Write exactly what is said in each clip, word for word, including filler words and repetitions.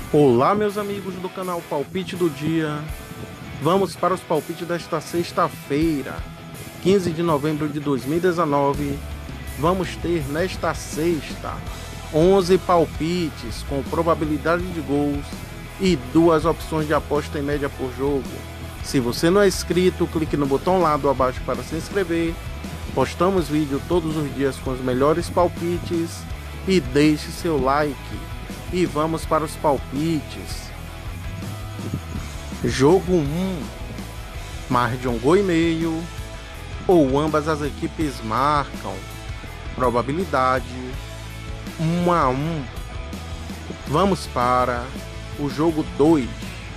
Olá, meus amigos do canal Palpite do Dia. Vamos para os palpites desta sexta-feira, quinze de novembro de dois mil e dezenove. Vamos ter nesta sexta onze palpites com probabilidade de gols e duas opções de aposta em média por jogo. Se você não é inscrito, clique no botão lá do abaixo para se inscrever. Postamos vídeo todos os dias com os melhores palpites e deixe seu like. E vamos para os palpites. Jogo um, mais de um gol e meio, ou ambas as equipes marcam. Probabilidade um a um. Vamos para o jogo dois,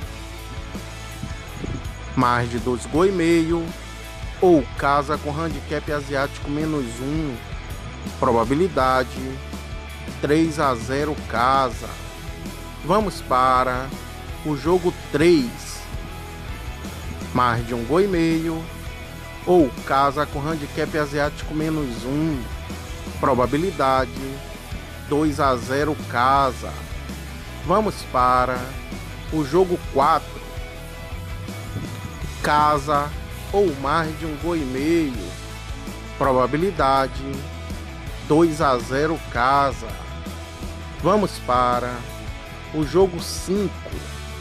mais de dois gols e meio, ou casa com handicap asiático menos um. Probabilidade três a zero casa. Vamos para o jogo três, mais de um gol e meio, ou casa com handicap asiático menos um. Probabilidade dois a zero casa. Vamos para o jogo quatro, casa ou mais de um gol e meio. Probabilidade dois a zero casa. Vamos para o jogo cinco,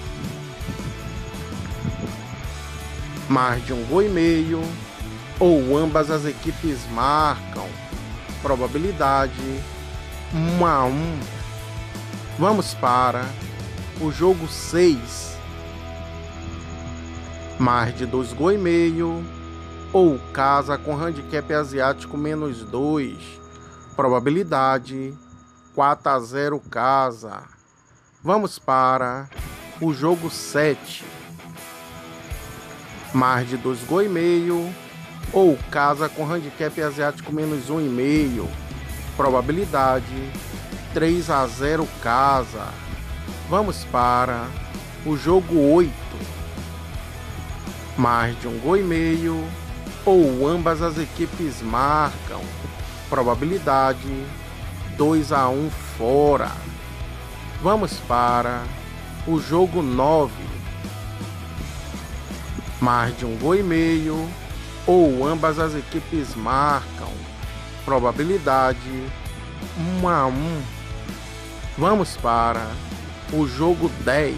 mais de um gol e meio, ou ambas as equipes marcam. Probabilidade um a um. Vamos para o jogo seis, mais de dois gols e meio, ou casa com handicap asiático menos dois. Probabilidade quatro a zero casa. Vamos para o jogo sete, mais de dois gols e meio, ou casa com handicap asiático menos um e meio. Probabilidade três a zero casa. Vamos para o jogo oito, mais de um gol e meio, ou ambas as equipes marcam. Probabilidade dois a um fora. Vamos para o jogo nove, mais de um gol e meio, ou ambas as equipes marcam. Probabilidade um a um. Vamos para o jogo dez,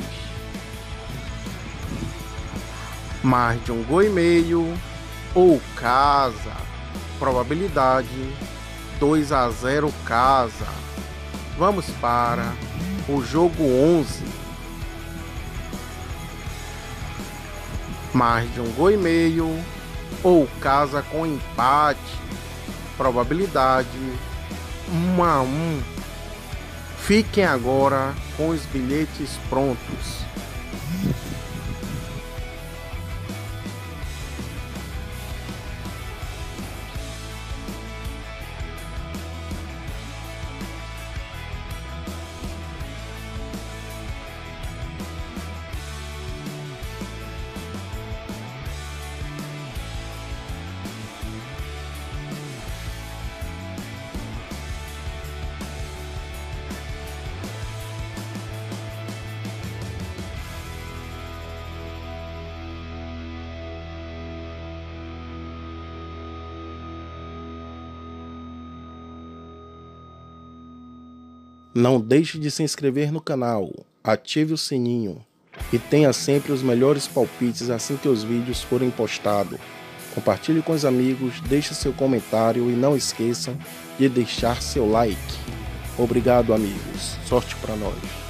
mais de um gol e meio, ou casa. Probabilidade dois a zero casa. Vamos para o jogo onze, mais de um gol e meio, ou casa com empate. Probabilidade um a um. Fiquem agora com os bilhetes prontos. Não deixe de se inscrever no canal, ative o sininho e tenha sempre os melhores palpites assim que os vídeos forem postados. Compartilhe com os amigos, deixe seu comentário e não esqueçam de deixar seu like. Obrigado, amigos. Sorte para nós.